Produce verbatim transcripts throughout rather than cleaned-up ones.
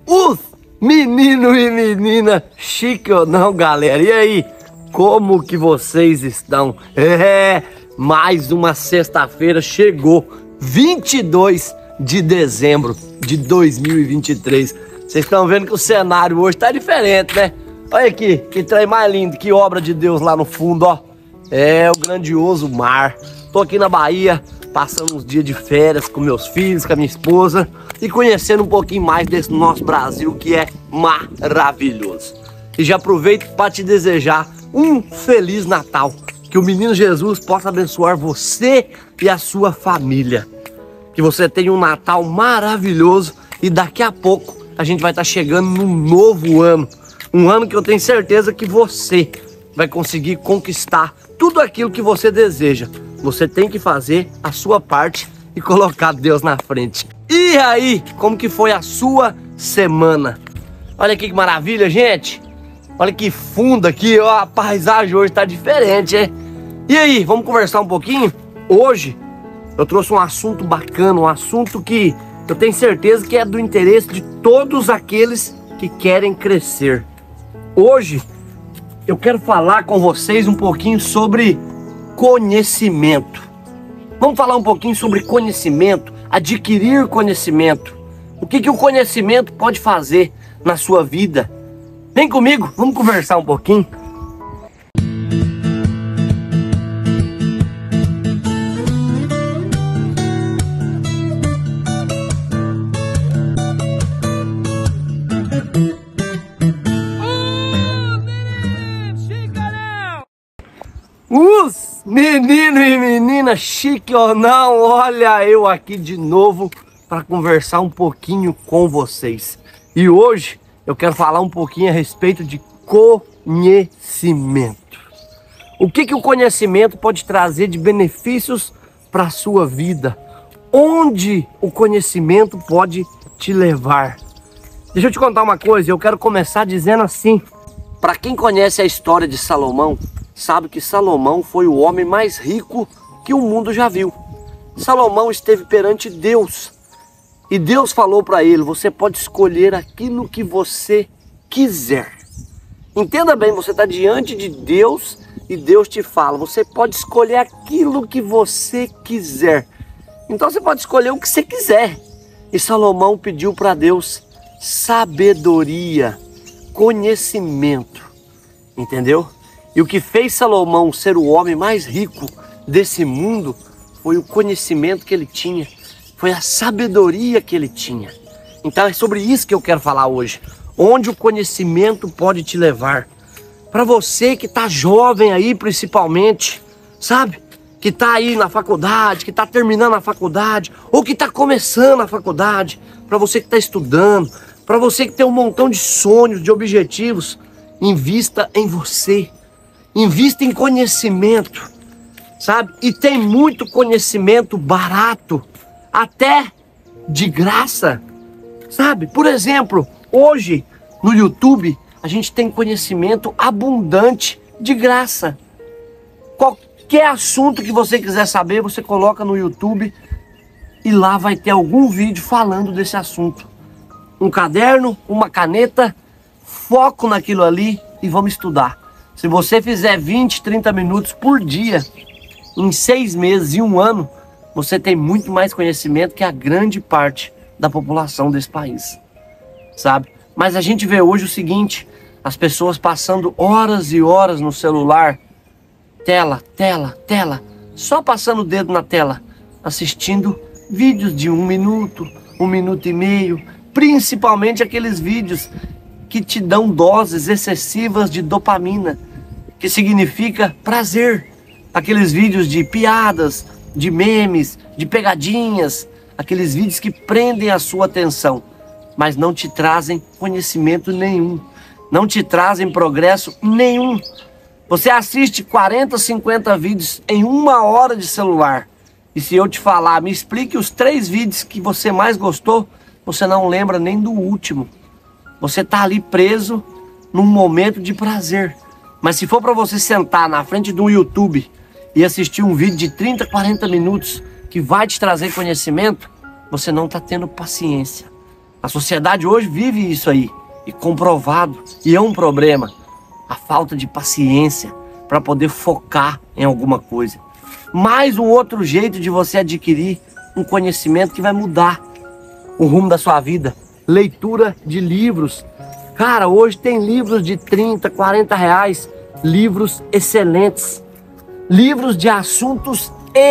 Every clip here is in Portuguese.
Os menino e menina, chique ou não, galera? E aí, como que vocês estão? É, mais uma sexta-feira chegou, vinte e dois de dezembro de dois mil e vinte e três. Vocês estão vendo que o cenário hoje tá diferente, né? Olha aqui, que trem mais lindo, que obra de Deus lá no fundo, ó. É o grandioso mar. Tô aqui na Bahia, passando uns dias de férias com meus filhos, com a minha esposa e conhecendo um pouquinho mais desse nosso Brasil que é maravilhoso. E já aproveito para te desejar um Feliz Natal. Que o menino Jesus possa abençoar você e a sua família. Que você tenha um Natal maravilhoso e daqui a pouco a gente vai estar chegando num novo ano. Um ano que eu tenho certeza que você vai conseguir conquistar tudo aquilo que você deseja. Você tem que fazer a sua parte e colocar Deus na frente. E aí, como que foi a sua semana? Olha aqui que maravilha, gente. Olha que fundo aqui, ó. A paisagem hoje tá diferente, é? E aí, vamos conversar um pouquinho? Hoje eu trouxe um assunto bacana, um assunto que eu tenho certeza que é do interesse de todos aqueles que querem crescer. Hoje eu quero falar com vocês um pouquinho sobre conhecimento. Vamos falar um pouquinho sobre conhecimento, adquirir conhecimento. O que que o conhecimento pode fazer na sua vida? Vem comigo, vamos conversar um pouquinho. Os menino e menina, chique ou não, olha eu aqui de novo para conversar um pouquinho com vocês. E hoje eu quero falar um pouquinho a respeito de conhecimento. O que que o conhecimento pode trazer de benefícios para a sua vida? Onde o conhecimento pode te levar? Deixa eu te contar uma coisa, eu quero começar dizendo assim. Para quem conhece a história de Salomão, sabe que Salomão foi o homem mais rico que o mundo já viu. Salomão esteve perante Deus e Deus falou para ele: você pode escolher aquilo que você quiser. Entenda bem, você está diante de Deus e Deus te fala: você pode escolher aquilo que você quiser. Então você pode escolher o que você quiser. E Salomão pediu para Deus sabedoria, conhecimento, entendeu? E o que fez Salomão ser o homem mais rico desse mundo foi o conhecimento que ele tinha, foi a sabedoria que ele tinha. Então é sobre isso que eu quero falar hoje. Onde o conhecimento pode te levar. Para você que está jovem aí principalmente, sabe? Que está aí na faculdade, que está terminando a faculdade, ou que está começando a faculdade. Para você que está estudando, para você que tem um montão de sonhos, de objetivos, invista em você. Invista em conhecimento, sabe? E tem muito conhecimento barato, até de graça, sabe? Por exemplo, hoje no YouTube a gente tem conhecimento abundante de graça. Qualquer assunto que você quiser saber, você coloca no YouTube e lá vai ter algum vídeo falando desse assunto. Um caderno, uma caneta, foco naquilo ali e vamos estudar. Se você fizer vinte, trinta minutos por dia, em seis meses e um ano, você tem muito mais conhecimento que a grande parte da população desse país, sabe? Mas a gente vê hoje o seguinte, as pessoas passando horas e horas no celular, tela, tela, tela, só passando o dedo na tela, assistindo vídeos de um minuto, um minuto e meio, principalmente aqueles vídeos que te dão doses excessivas de dopamina, que significa prazer. Aqueles vídeos de piadas, de memes, de pegadinhas, aqueles vídeos que prendem a sua atenção, mas não te trazem conhecimento nenhum, não te trazem progresso nenhum. Você assiste quarenta, cinquenta vídeos em uma hora de celular, e se eu te falar, me explique os três vídeos que você mais gostou, você não lembra nem do último. Você está ali preso num momento de prazer. Mas se for para você sentar na frente de um YouTube e assistir um vídeo de trinta, quarenta minutos que vai te trazer conhecimento, você não está tendo paciência. A sociedade hoje vive isso aí, e comprovado, e é um problema. A falta de paciência para poder focar em alguma coisa. Mais um outro jeito de você adquirir um conhecimento que vai mudar o rumo da sua vida. Leitura de livros. Cara, hoje tem livros de trinta, quarenta reais, livros excelentes. Livros de assuntos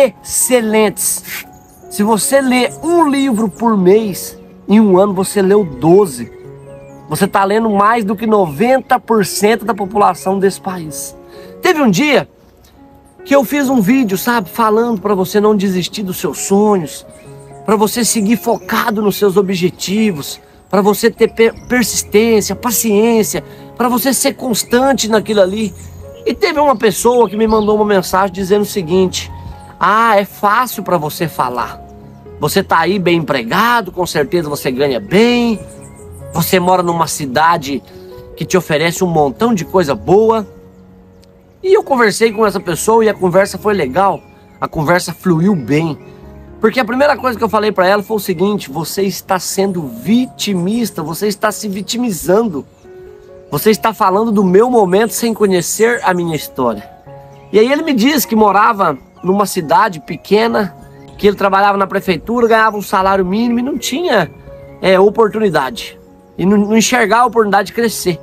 excelentes. Se você lê um livro por mês, em um ano você leu doze. Você está lendo mais do que noventa por cento da população desse país. Teve um dia que eu fiz um vídeo, sabe, falando para você não desistir dos seus sonhos, para você seguir focado nos seus objetivos, para você ter persistência, paciência, para você ser constante naquilo ali. E teve uma pessoa que me mandou uma mensagem dizendo o seguinte: ah, é fácil para você falar. Você está aí bem empregado, com certeza você ganha bem, você mora numa cidade que te oferece um montão de coisa boa. E eu conversei com essa pessoa e a conversa foi legal, a conversa fluiu bem. Porque a primeira coisa que eu falei para ela foi o seguinte: você está sendo vitimista, você está se vitimizando. Você está falando do meu momento sem conhecer a minha história. E aí ele me disse que morava numa cidade pequena, que ele trabalhava na prefeitura, ganhava um salário mínimo e não tinha é, oportunidade. E não, não enxergava a oportunidade de crescer.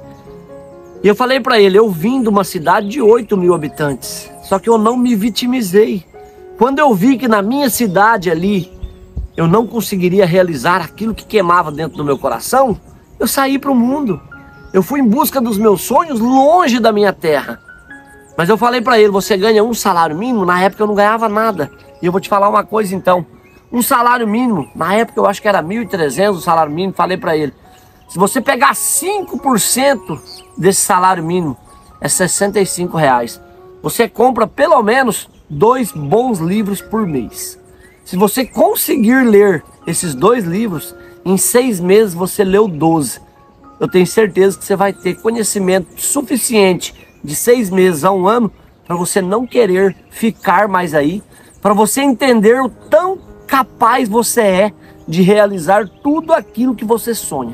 E eu falei para ele: eu vim de uma cidade de oito mil habitantes, só que eu não me vitimizei. Quando eu vi que na minha cidade ali, eu não conseguiria realizar aquilo que queimava dentro do meu coração, eu saí para o mundo. Eu fui em busca dos meus sonhos longe da minha terra. Mas eu falei para ele: você ganha um salário mínimo? Na época eu não ganhava nada. E eu vou te falar uma coisa então. Um salário mínimo, na época eu acho que era mil e trezentos o salário mínimo. Falei para ele: se você pegar cinco por cento desse salário mínimo, é sessenta e cinco reais. Você compra pelo menos dois bons livros por mês. Se você conseguir ler esses dois livros, em seis meses você leu doze. Eu tenho certeza que você vai ter conhecimento suficiente de seis meses a um ano para você não querer ficar mais aí, para você entender o tão capaz você é de realizar tudo aquilo que você sonha.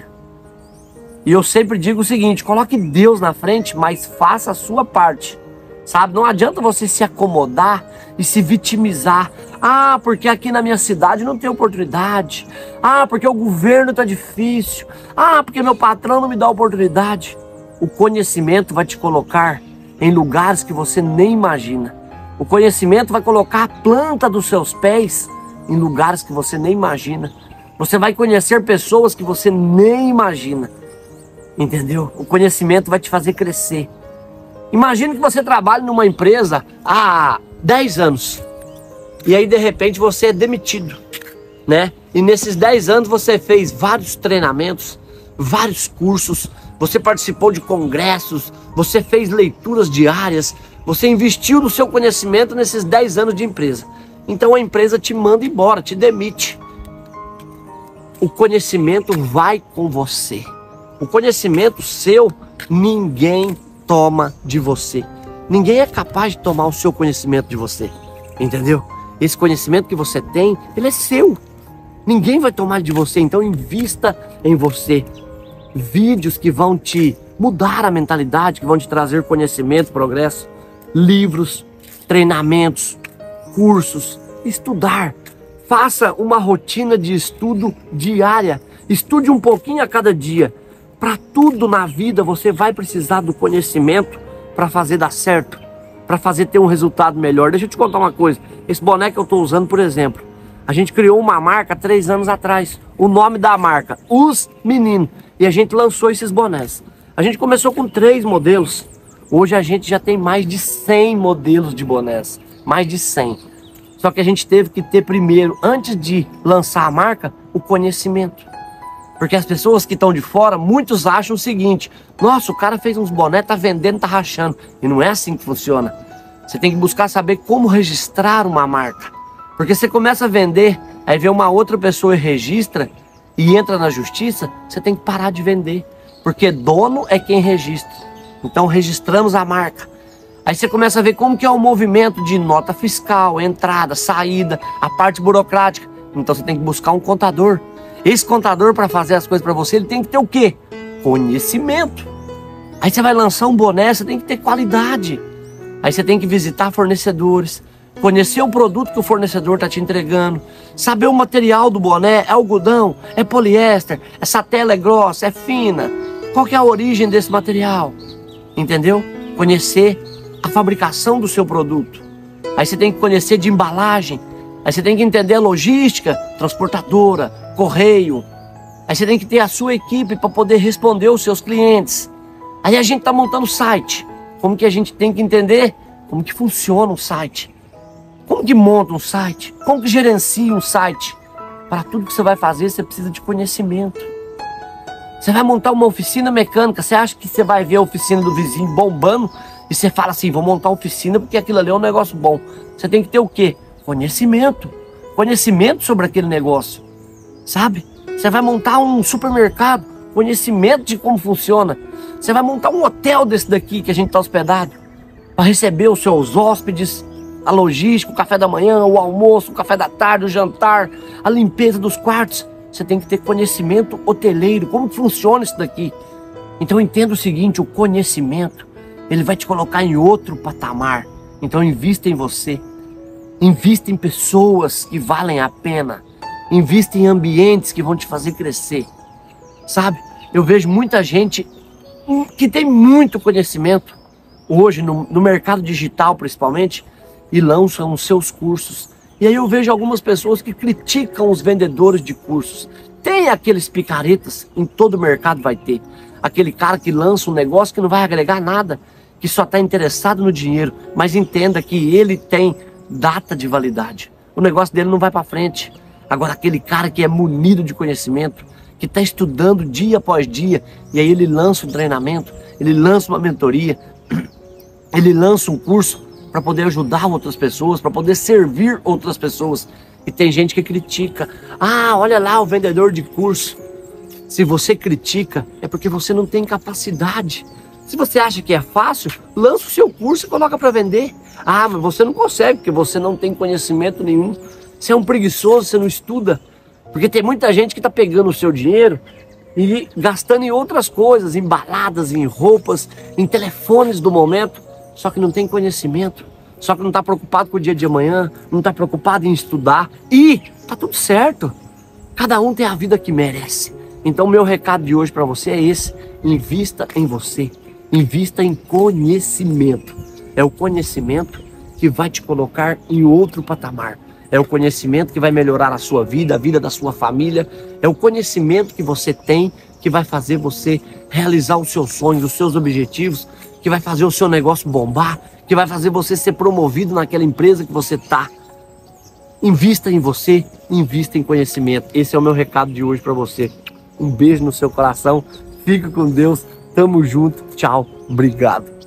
E eu sempre digo o seguinte: coloque Deus na frente, mas faça a sua parte. Sabe, não adianta você se acomodar e se vitimizar. Ah, porque aqui na minha cidade não tem oportunidade. Ah, porque o governo está difícil. Ah, porque meu patrão não me dá oportunidade. O conhecimento vai te colocar em lugares que você nem imagina. O conhecimento vai colocar a planta dos seus pés em lugares que você nem imagina. Você vai conhecer pessoas que você nem imagina. Entendeu? O conhecimento vai te fazer crescer. Imagina que você trabalha numa empresa há dez anos. E aí de repente você é demitido, né? E nesses dez anos você fez vários treinamentos, vários cursos, você participou de congressos, você fez leituras diárias, você investiu no seu conhecimento nesses dez anos de empresa. Então a empresa te manda embora, te demite. O conhecimento vai com você. O conhecimento seu, ninguém toma de você. Ninguém é capaz de tomar o seu conhecimento de você, entendeu? Esse conhecimento que você tem, ele é seu. Ninguém vai tomar de você, então invista em você. Vídeos que vão te mudar a mentalidade, que vão te trazer conhecimento, progresso. Livros, treinamentos, cursos, estudar. Faça uma rotina de estudo diária. Estude um pouquinho a cada dia. Para tudo na vida você vai precisar do conhecimento para fazer dar certo, para fazer ter um resultado melhor. Deixa eu te contar uma coisa. Esse boné que eu estou usando, por exemplo, a gente criou uma marca há três anos atrás. O nome da marca, Os Meninos. E a gente lançou esses bonés. A gente começou com três modelos. Hoje a gente já tem mais de cem modelos de bonés. Mais de cem. Só que a gente teve que ter primeiro, antes de lançar a marca, o conhecimento. Porque as pessoas que estão de fora, muitos acham o seguinte: nossa, o cara fez uns bonés, tá vendendo, tá rachando. E não é assim que funciona. Você tem que buscar saber como registrar uma marca. Porque você começa a vender, aí vem uma outra pessoa e registra, e entra na justiça, você tem que parar de vender. Porque dono é quem registra. Então registramos a marca. Aí você começa a ver como que é o movimento de nota fiscal, entrada, saída, a parte burocrática. Então você tem que buscar um contador. Esse contador, para fazer as coisas para você, ele tem que ter o quê? Conhecimento. Aí você vai lançar um boné, você tem que ter qualidade. Aí você tem que visitar fornecedores, conhecer o produto que o fornecedor está te entregando, saber o material do boné, é algodão, é poliéster, essa tela é grossa, é fina, qual que é a origem desse material, entendeu? Conhecer a fabricação do seu produto. Aí você tem que conhecer de embalagem, aí você tem que entender a logística, transportadora, correio. Aí você tem que ter a sua equipe para poder responder os seus clientes. Aí a gente está montando site. Como que a gente tem que entender como que funciona um site? Como que monta um site? Como que gerencia um site? Para tudo que você vai fazer, você precisa de conhecimento. Você vai montar uma oficina mecânica, você acha que você vai ver a oficina do vizinho bombando e você fala assim, vou montar uma oficina porque aquilo ali é um negócio bom. Você tem que ter o quê? Conhecimento. Conhecimento sobre aquele negócio, sabe? Você vai montar um supermercado, conhecimento de como funciona. Você vai montar um hotel desse daqui que a gente está hospedado, para receber os seus hóspedes, a logística, o café da manhã, o almoço, o café da tarde, o jantar, a limpeza dos quartos. Você tem que ter conhecimento hoteleiro, como funciona isso daqui. Então entenda o seguinte, o conhecimento, ele vai te colocar em outro patamar. Então invista em você, invista em pessoas que valem a pena, invista em ambientes que vão te fazer crescer, sabe? Eu vejo muita gente que tem muito conhecimento hoje no, no mercado digital principalmente e lançam os seus cursos. E aí eu vejo algumas pessoas que criticam os vendedores de cursos. Tem aqueles picaretas, em todo mercado vai ter. Aquele cara que lança um negócio que não vai agregar nada, que só está interessado no dinheiro. Mas entenda que ele tem data de validade. O negócio dele não vai para frente. Agora aquele cara que é munido de conhecimento, que está estudando dia após dia, e aí ele lança um treinamento, ele lança uma mentoria, ele lança um curso para poder ajudar outras pessoas, para poder servir outras pessoas. E tem gente que critica. Ah, olha lá o vendedor de curso. Se você critica, é porque você não tem capacidade. Se você acha que é fácil, lança o seu curso e coloca para vender. Ah, mas você não consegue, porque você não tem conhecimento nenhum. Você é um preguiçoso, você não estuda. Porque tem muita gente que está pegando o seu dinheiro e gastando em outras coisas, em baladas, em roupas, em telefones do momento, só que não tem conhecimento, só que não está preocupado com o dia de amanhã, não está preocupado em estudar e tá tudo certo. Cada um tem a vida que merece. Então meu recado de hoje para você é esse: invista em você, invista em conhecimento. É o conhecimento que vai te colocar em outro patamar. É o conhecimento que vai melhorar a sua vida, a vida da sua família. É o conhecimento que você tem que vai fazer você realizar os seus sonhos, os seus objetivos, que vai fazer o seu negócio bombar, que vai fazer você ser promovido naquela empresa que você está. Invista em você, invista em conhecimento. Esse é o meu recado de hoje para você. Um beijo no seu coração, fica com Deus, tamo junto, tchau, obrigado.